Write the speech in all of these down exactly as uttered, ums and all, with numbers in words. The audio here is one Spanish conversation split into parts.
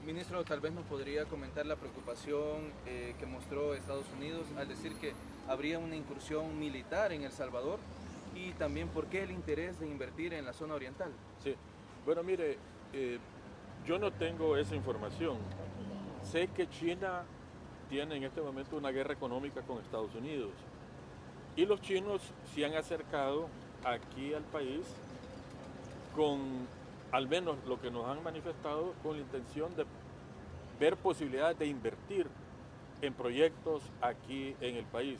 Ministro, tal vez nos podría comentar la preocupación eh, que mostró Estados Unidos al decir que habría una incursión militar en El Salvador y también por qué el interés de invertir en la zona oriental. Sí, bueno, mire, eh, yo no tengo esa información. Sé que China tiene en este momento una guerra económica con Estados Unidos y los chinos se han acercado aquí al país con, al menos lo que nos han manifestado, con la intención de ver posibilidades de invertir en proyectos aquí en el país.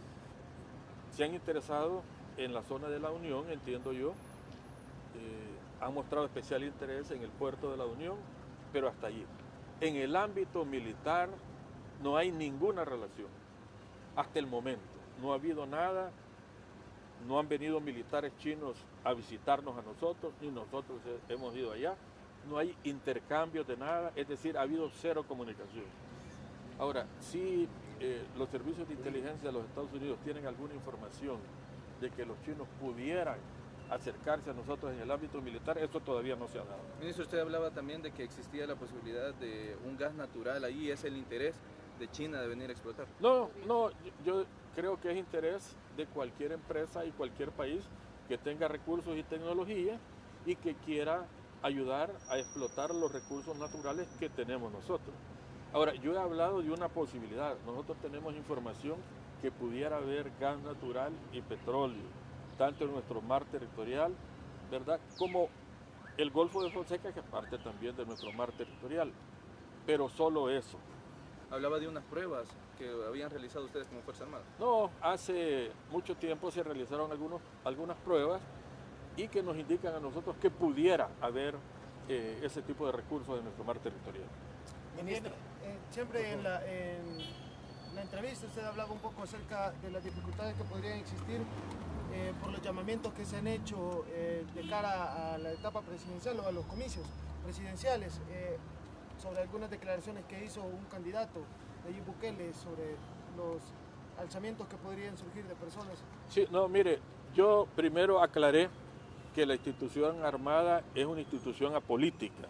Se han interesado en la zona de la Unión, entiendo yo, eh, han mostrado especial interés en el puerto de la Unión, pero hasta allí. En el ámbito militar no hay ninguna relación, hasta el momento. No ha habido nada, no han venido militares chinos a visitarnos a nosotros, ni nosotros hemos ido allá. No hay intercambios de nada, es decir, ha habido cero comunicación. Ahora, si eh, los servicios de inteligencia de los Estados Unidos tienen alguna información de que los chinos pudieran acercarse a nosotros en el ámbito militar, eso todavía no se ha dado. Ministro, usted hablaba también de que existía la posibilidad de un gas natural ahí, ¿es el interés de China de venir a explotar? No, no, yo creo que es interés de cualquier empresa y cualquier país que tenga recursos y tecnología y que quiera ayudar a explotar los recursos naturales que tenemos nosotros. Ahora, yo he hablado de una posibilidad. Nosotros tenemos información que pudiera haber gas natural y petróleo, tanto en nuestro mar territorial, ¿verdad?, como el Golfo de Fonseca, que es parte también de nuestro mar territorial, pero solo eso. Hablaba de unas pruebas que habían realizado ustedes como Fuerza Armada. No, hace mucho tiempo se realizaron algunos, algunas pruebas y que nos indican a nosotros que pudiera haber eh, ese tipo de recursos en nuestro mar territorial. Ministro, eh, siempre en la, en la entrevista usted hablaba un poco acerca de las dificultades que podrían existir eh, por los llamamientos que se han hecho eh, de cara a la etapa presidencial o a los comicios presidenciales, eh, sobre algunas declaraciones que hizo un candidato de Nayib Bukele sobre los alzamientos que podrían surgir de personas. Sí, no, mire, yo primero aclaré que la institución armada es una institución apolítica,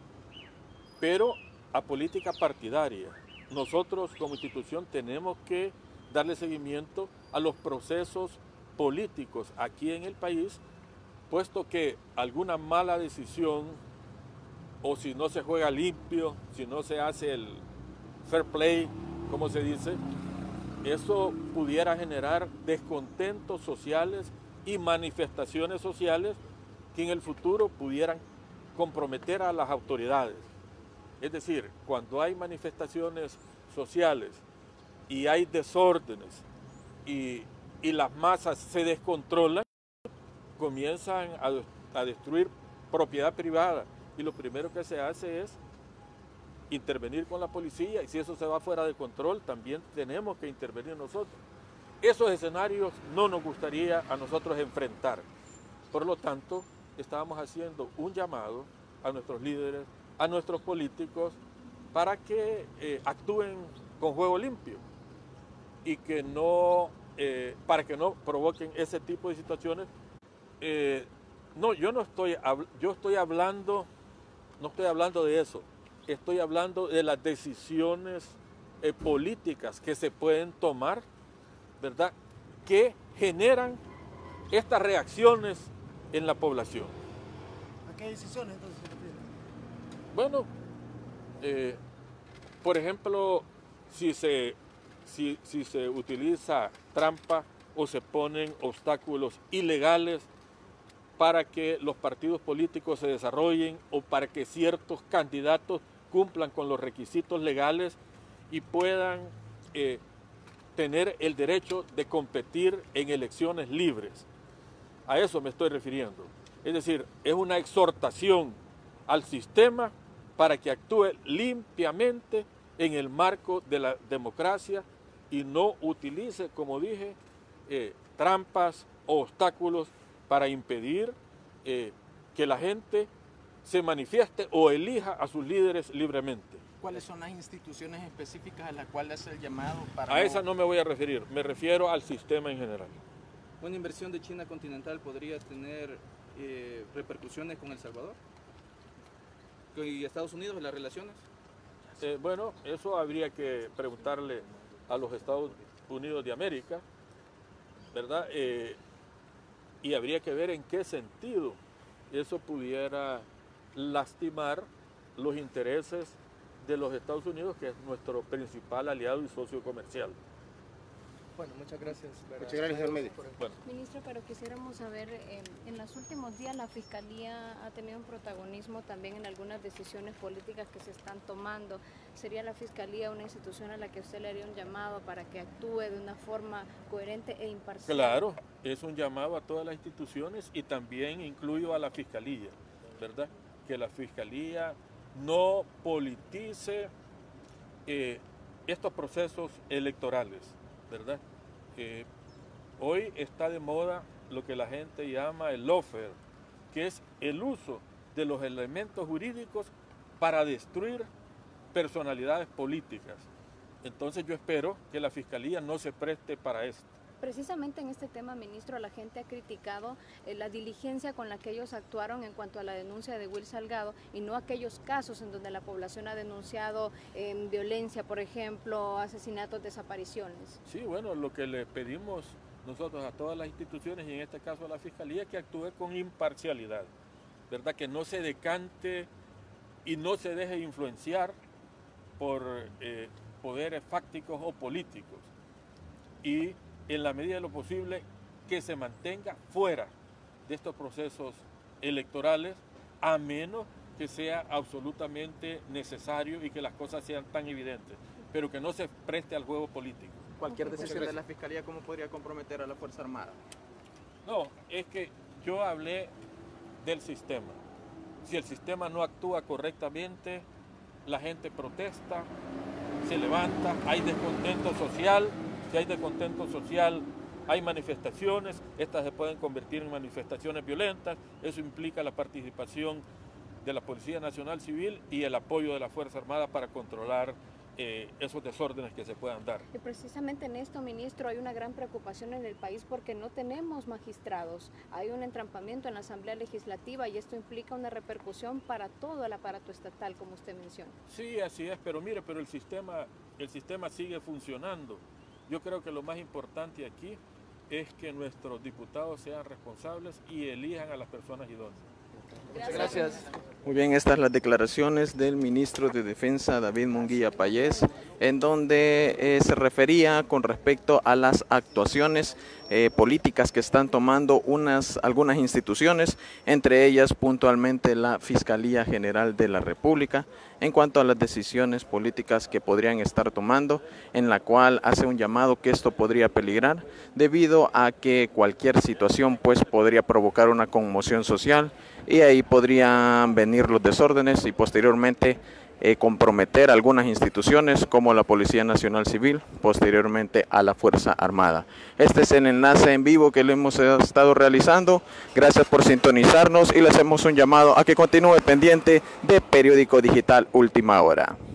pero apolítica partidaria. Nosotros como institución tenemos que darle seguimiento a los procesos políticos aquí en el país, puesto que alguna mala decisión o si no se juega limpio, si no se hace el fair play, como se dice, eso pudiera generar descontentos sociales y manifestaciones sociales que en el futuro pudieran comprometer a las autoridades. Es decir, cuando hay manifestaciones sociales y hay desórdenes y, y las masas se descontrolan, comienzan a, a destruir propiedad privada y lo primero que se hace es intervenir con la policía y si eso se va fuera de control también tenemos que intervenir nosotros. Esos escenarios no nos gustaría a nosotros enfrentar. Por lo tanto, estábamos haciendo un llamado a nuestros líderes, a nuestros políticos, para que eh, actúen con juego limpio y que no, eh, para que no provoquen ese tipo de situaciones. Eh, no, yo no estoy, yo estoy hablando, no estoy hablando de eso, estoy hablando de las decisiones eh, políticas que se pueden tomar, ¿verdad?, que generan estas reacciones en la población. ¿A qué decisiones entonces se refiere? Bueno, eh, por ejemplo, si se, si, si se utiliza trampa o se ponen obstáculos ilegales para que los partidos políticos se desarrollen o para que ciertos candidatos cumplan con los requisitos legales y puedan eh, tener el derecho de competir en elecciones libres. A eso me estoy refiriendo. Es decir, es una exhortación al sistema para que actúe limpiamente en el marco de la democracia y no utilice, como dije, eh, trampas o obstáculos para impedir eh, que la gente se manifieste o elija a sus líderes libremente. ¿Cuáles son las instituciones específicas a las cuales hace el llamado para...? A esa no me voy a referir, me refiero al sistema en general. ¿Una inversión de China continental podría tener eh, repercusiones con El Salvador? ¿Y Estados Unidos en las relaciones? Eh, bueno, eso habría que preguntarle a los Estados Unidos de América, ¿verdad? Eh, y habría que ver en qué sentido eso pudiera lastimar los intereses de los Estados Unidos, que es nuestro principal aliado y socio comercial. Bueno, muchas gracias. Muchas gracias, señor médico. Bueno. Ministro, pero quisiéramos saber, eh, en los últimos días la Fiscalía ha tenido un protagonismo también en algunas decisiones políticas que se están tomando. ¿Sería la Fiscalía una institución a la que usted le haría un llamado para que actúe de una forma coherente e imparcial? Claro, es un llamado a todas las instituciones y también incluyo a la Fiscalía, ¿verdad? Que la Fiscalía no politice eh, estos procesos electorales, ¿verdad? Eh, hoy está de moda lo que la gente llama el lawfare, que es el uso de los elementos jurídicos para destruir personalidades políticas. Entonces yo espero que la Fiscalía no se preste para esto. Precisamente en este tema, ministro, la gente ha criticado eh, la diligencia con la que ellos actuaron en cuanto a la denuncia de Will Salgado y no aquellos casos en donde la población ha denunciado eh, violencia, por ejemplo, asesinatos, desapariciones. Sí, bueno, lo que le pedimos nosotros a todas las instituciones y en este caso a la Fiscalía, que actúe con imparcialidad, ¿verdad? Que no se decante y no se deje influenciar por eh, poderes fácticos o políticos. Y en la medida de lo posible, que se mantenga fuera de estos procesos electorales, a menos que sea absolutamente necesario y que las cosas sean tan evidentes, pero que no se preste al juego político. Cualquier decisión de la Fiscalía, ¿cómo podría comprometer a la Fuerza Armada? No, es que yo hablé del sistema. Si el sistema no actúa correctamente, la gente protesta, se levanta, hay descontento social. Si hay descontento social, hay manifestaciones, estas se pueden convertir en manifestaciones violentas, eso implica la participación de la Policía Nacional Civil y el apoyo de la Fuerza Armada para controlar eh, esos desórdenes que se puedan dar. Y precisamente en esto, ministro, hay una gran preocupación en el país porque no tenemos magistrados, hay un entrampamiento en la Asamblea Legislativa y esto implica una repercusión para todo el aparato estatal, como usted menciona. Sí, así es, pero mire, pero el sistema, el sistema sigue funcionando. Yo creo que lo más importante aquí es que nuestros diputados sean responsables y elijan a las personas idóneas. Gracias. Gracias. Muy bien, estas las declaraciones del ministro de Defensa, David Munguía Payés, en donde eh, se refería con respecto a las actuaciones eh, políticas que están tomando unas, algunas instituciones, entre ellas puntualmente la Fiscalía General de la República, en cuanto a las decisiones políticas que podrían estar tomando, en la cual hace un llamado que esto podría peligrar, debido a que cualquier situación pues podría provocar una conmoción social y ahí podrían venir los desórdenes y posteriormente eh, comprometer algunas instituciones como la Policía Nacional Civil, posteriormente a la Fuerza Armada. Este es el enlace en vivo que le hemos estado realizando. Gracias por sintonizarnos y le hacemos un llamado a que continúe pendiente de Periódico Digital Última Hora.